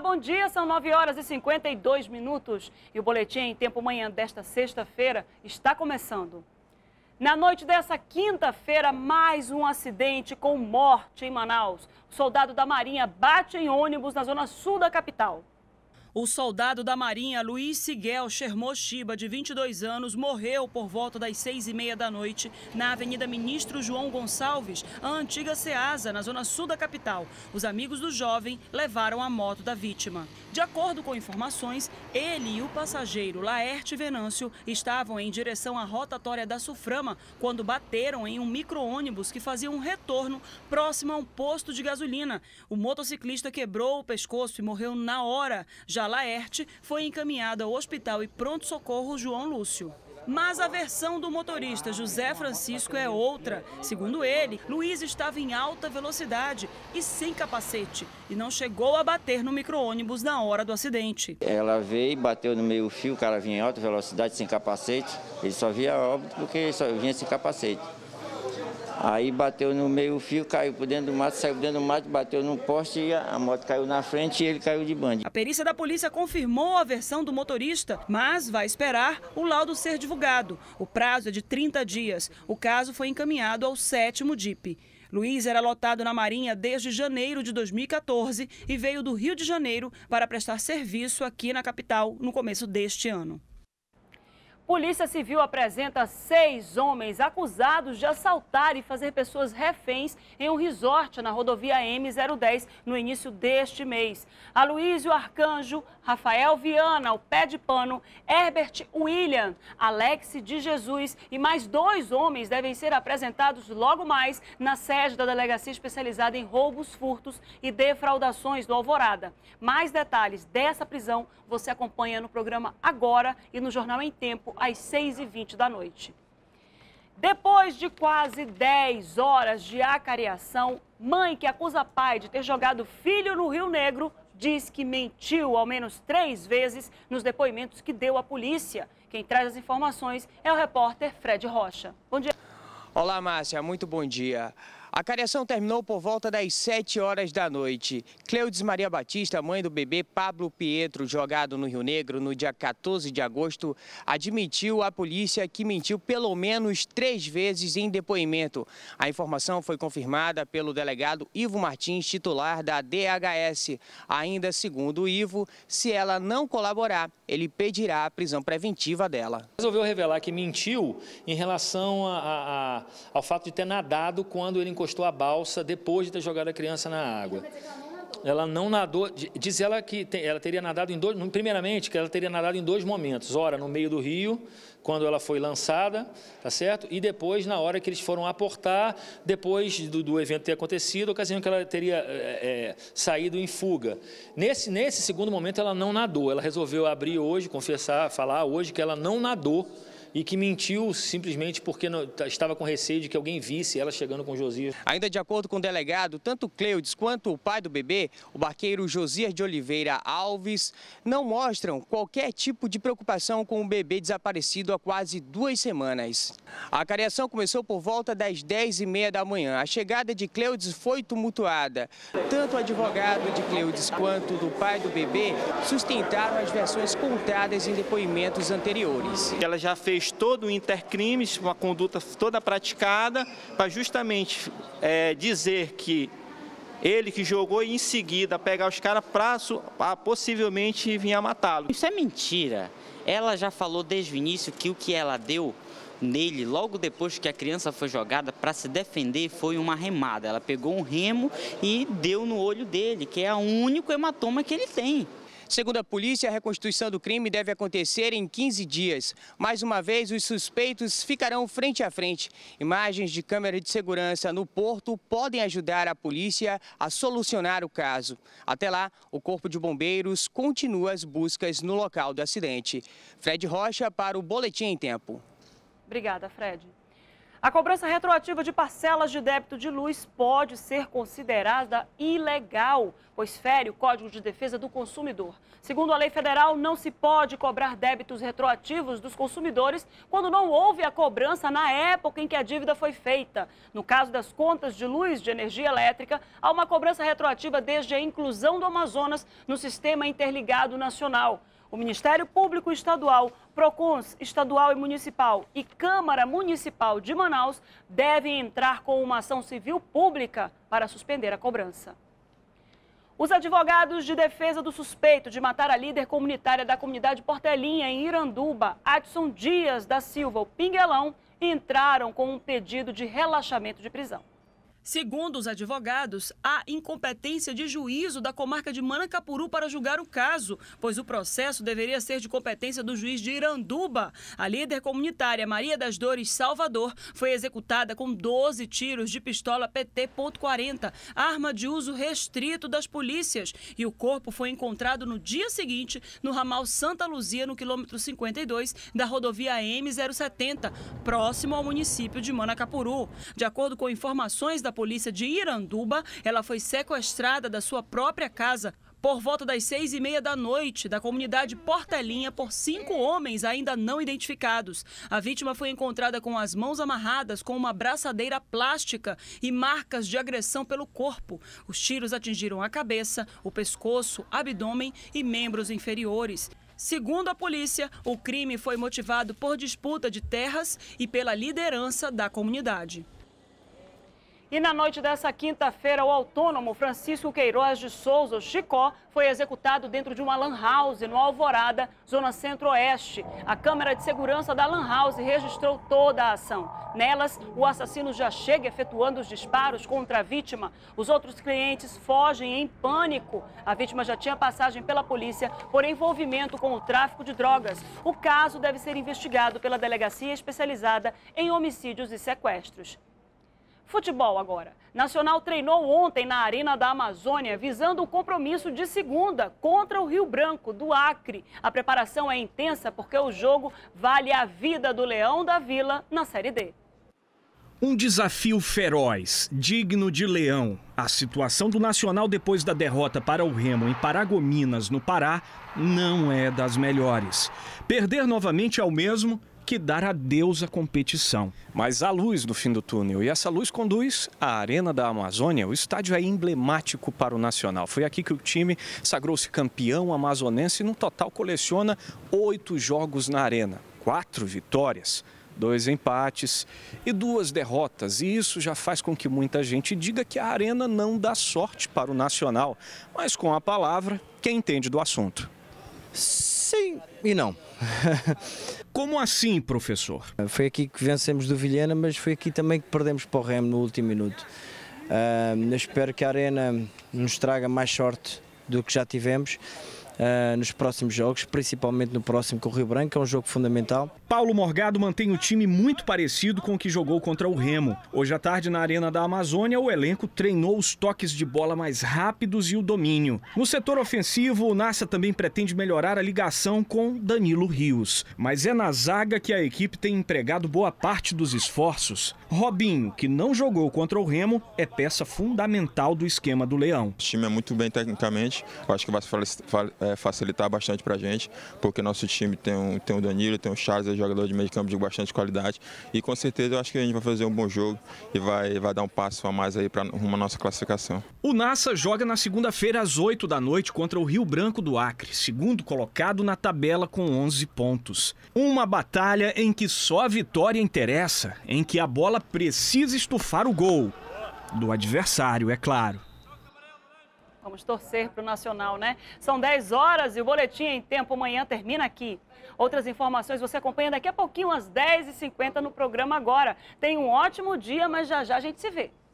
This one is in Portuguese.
bom dia. São 9h52 e o Boletim em Tempo Manhã desta sexta-feira está começando. Na noite dessa quinta-feira, mais um acidente com morte em Manaus. O soldado da Marinha bate em ônibus na zona sul da capital. O soldado da Marinha, Luiz Siguel Shermoshiba, de 22 anos, morreu por volta das 6h30 da noite na Avenida Ministro João Gonçalves, a antiga Ceasa, na zona sul da capital. Os amigos do jovem levaram a moto da vítima. De acordo com informações, ele e o passageiro Laerte Venâncio estavam em direção à rotatória da Suframa quando bateram em um micro-ônibus que fazia um retorno próximo a um posto de gasolina. O motociclista quebrou o pescoço e morreu na hora. Já Laerte foi encaminhado ao hospital e pronto-socorro João Lúcio. Mas a versão do motorista José Francisco é outra. Segundo ele, Luiz estava em alta velocidade e sem capacete e não chegou a bater no micro-ônibus na hora do acidente. Ela veio e bateu no meio-fio, o cara vinha em alta velocidade sem capacete. Ele só via óbito porque só vinha sem capacete. Aí bateu no meio-fio, caiu por dentro do mato, saiu dentro do mato, bateu no poste e a moto caiu na frente e ele caiu de bande. A perícia da polícia confirmou a versão do motorista, mas vai esperar o laudo ser divulgado. O prazo é de 30 dias. O caso foi encaminhado ao 7º DIP. Luiz era lotado na Marinha desde janeiro de 2014 e veio do Rio de Janeiro para prestar serviço aqui na capital no começo deste ano. Polícia Civil apresenta 6 homens acusados de assaltar e fazer pessoas reféns em um resort na rodovia M010 no início deste mês. Aloysio Arcanjo, Rafael Viana, o Pé de Pano, Herbert William, Alex de Jesus e mais 2 homens devem ser apresentados logo mais na sede da Delegacia Especializada em Roubos, Furtos e Defraudações do Alvorada. Mais detalhes dessa prisão você acompanha no programa Agora e no Jornal em Tempo, às 6h20 da noite. Depois de quase 10 horas de acariação, mãe que acusa pai de ter jogado filho no Rio Negro diz que mentiu ao menos 3 vezes nos depoimentos que deu à polícia. Quem traz as informações é o repórter Fred Rocha. Bom dia. Olá, Márcia. Muito bom dia. A cariação terminou por volta das 7 horas da noite. Cleudes Maria Batista, mãe do bebê Pablo Pietro, jogado no Rio Negro no dia 14 de agosto, admitiu à polícia que mentiu pelo menos 3 vezes em depoimento. A informação foi confirmada pelo delegado Ivo Martins, titular da DHS. Ainda segundo o Ivo, se ela não colaborar, ele pedirá a prisão preventiva dela. Resolveu revelar que mentiu em relação ao fato de ter nadado quando ele encostou a balsa depois de ter jogado a criança na água. Ela não nadou, diz ela que ela teria nadado em primeiramente, que ela teria nadado em 2 momentos. Ora, no meio do rio, quando ela foi lançada, tá certo? E depois, na hora que eles foram aportar, depois do evento ter acontecido, a ocasião que ela teria saído em fuga. Nesse segundo momento, ela não nadou. Ela resolveu abrir hoje, confessar, falar hoje que ela não nadou e que mentiu simplesmente porque estava com receio de que alguém visse ela chegando com Josias. Ainda de acordo com o delegado, tanto Cleudes quanto o pai do bebê, o barqueiro Josias de Oliveira Alves, não mostram qualquer tipo de preocupação com o bebê desaparecido há quase 2 semanas. A cariação começou por volta das 10h30 da manhã. A chegada de Cleudes foi tumultuada. Tanto o advogado de Cleudes quanto do pai do bebê sustentaram as versões contadas em depoimentos anteriores. Ela já fez todo o intercrimes, uma conduta toda praticada, para justamente dizer que ele que jogou e em seguida pegar os caras para possivelmente vir a matá-lo. Isso é mentira. Ela já falou desde o início que o que ela deu nele, logo depois que a criança foi jogada, para se defender, foi uma remada. Ela pegou um remo e deu no olho dele, que é o único hematoma que ele tem. Segundo a polícia, a reconstituição do crime deve acontecer em 15 dias. Mais uma vez, os suspeitos ficarão frente a frente. Imagens de câmera de segurança no porto podem ajudar a polícia a solucionar o caso. Até lá, o Corpo de Bombeiros continua as buscas no local do acidente. Fred Rocha para o Boletim em Tempo. Obrigada, Fred. A cobrança retroativa de parcelas de débito de luz pode ser considerada ilegal, pois fere o Código de Defesa do Consumidor. Segundo a lei federal, não se pode cobrar débitos retroativos dos consumidores quando não houve a cobrança na época em que a dívida foi feita. No caso das contas de luz de energia elétrica, há uma cobrança retroativa desde a inclusão do Amazonas no Sistema Interligado Nacional. O Ministério Público Estadual, PROCONs estadual e municipal e Câmara Municipal de Manaus devem entrar com uma ação civil pública para suspender a cobrança. Os advogados de defesa do suspeito de matar a líder comunitária da comunidade Portelinha, em Iranduba, Adson Dias da Silva, o Pinguelão, entraram com um pedido de relaxamento de prisão. Segundo os advogados, há incompetência de juízo da comarca de Manacapuru para julgar o caso, pois o processo deveria ser de competência do juiz de Iranduba. A líder comunitária Maria das Dores Salvador foi executada com 12 tiros de pistola PT.40, arma de uso restrito das polícias, e o corpo foi encontrado no dia seguinte no ramal Santa Luzia, no quilômetro 52 da rodovia M070, próximo ao município de Manacapuru. De acordo com informações da polícia de Iranduba, ela foi sequestrada da sua própria casa por volta das 6h30 da noite, da comunidade Portelinha, por 5 homens ainda não identificados. A vítima foi encontrada com as mãos amarradas com uma braçadeira plástica e marcas de agressão pelo corpo. Os tiros atingiram a cabeça, o pescoço, abdômen e membros inferiores. Segundo a polícia, o crime foi motivado por disputa de terras e pela liderança da comunidade. E na noite dessa quinta-feira, o autônomo Francisco Queiroz de Souza, o Chicó, foi executado dentro de uma lan house no Alvorada, zona centro-oeste. A câmera de segurança da lan house registrou toda a ação. Nelas, o assassino já chega efetuando os disparos contra a vítima. Os outros clientes fogem em pânico. A vítima já tinha passagem pela polícia por envolvimento com o tráfico de drogas. O caso deve ser investigado pela Delegacia Especializada em Homicídios e Sequestros. Futebol agora. Nacional treinou ontem na Arena da Amazônia, visando o compromisso de segunda contra o Rio Branco, do Acre. A preparação é intensa porque o jogo vale a vida do Leão da Vila na Série D. Um desafio feroz, digno de Leão. A situação do Nacional depois da derrota para o Remo em Paragominas, no Pará, não é das melhores. Perder novamente é o mesmo que dar adeus à competição. Mas há luz no fim do túnel e essa luz conduz à Arena da Amazônia. O estádio é emblemático para o Nacional. Foi aqui que o time sagrou-se campeão amazonense e no total coleciona 8 jogos na Arena, 4 vitórias, 2 empates e 2 derrotas. E isso já faz com que muita gente diga que a Arena não dá sorte para o Nacional. Mas com a palavra, quem entende do assunto. Sim e não. Como assim, professor? Foi aqui que vencemos do Vilhena, mas foi aqui também que perdemos para o Remo no último minuto. Eu espero que a Arena nos traga mais sorte do que já tivemos nos próximos jogos, principalmente no próximo com o Rio Branco, é um jogo fundamental. Paulo Morgado mantém o time muito parecido com o que jogou contra o Remo. Hoje à tarde, na Arena da Amazônia, o elenco treinou os toques de bola mais rápidos e o domínio. No setor ofensivo, o Nassa também pretende melhorar a ligação com Danilo Rios. Mas é na zaga que a equipe tem empregado boa parte dos esforços. Robinho, que não jogou contra o Remo, é peça fundamental do esquema do Leão. O time é muito bem tecnicamente, eu acho que vai facilitar bastante pra gente, porque nosso time tem o Danilo, tem o Charles, é jogador de meio de campo de bastante qualidade, e com certeza eu acho que a gente vai fazer um bom jogo e vai dar um passo a mais aí para rumo à nossa classificação. O Nassa joga na segunda-feira às 8 da noite contra o Rio Branco do Acre, segundo colocado na tabela com 11 pontos. Uma batalha em que só a vitória interessa, em que a bola precisa estufar o gol do adversário, é claro. Vamos torcer para o Nacional, né? São 10 horas e o Boletim em Tempo amanhã termina aqui. Outras informações você acompanha daqui a pouquinho, às 10h50 no programa Agora. Tenha um ótimo dia, mas já já a gente se vê.